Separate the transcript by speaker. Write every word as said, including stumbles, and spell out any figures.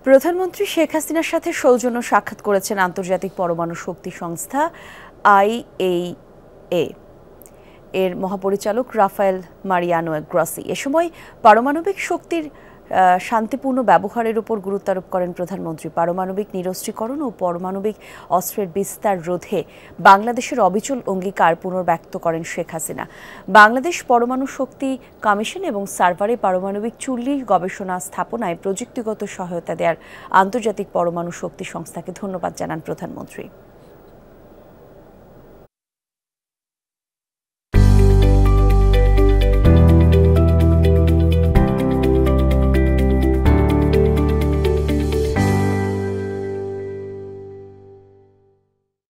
Speaker 1: প্রধানমন্ত্রী শেখ হাসিনার সাথে সৌজন্য সাক্ষাৎ করেছেন আন্তর্জাতিক পরমাণু শক্তি সংস্থা আইএইএ এর মহাপরিচালক রাফায়েল মারিয়ানো গ্রসি। এ সময় পারমাণবিক শক্তির শান্তিপূর্ণ ব্যবহারের উপর গুরুত্ব আরোপ করেন প্রধানমন্ত্রী। পারমাণবিক নিরস্ত্রীকরণ ও পারমাণবিক অস্ত্রের বিস্তার রোধে বাংলাদেশের অবিচল অঙ্গীকার পুনর্ব্যক্ত করেন শেখ হাসিনা। বাংলাদেশ পরমাণু শক্তি কমিশন এবং সার্ভারে পারমাণবিক চুল্লি গবেষণা স্থাপনায় প্রযুক্তিগত সহায়তা দেওয়ার আন্তর্জাতিক পরমাণু শক্তি সংস্থাকে ধন্যবাদ জানান প্রধানমন্ত্রী।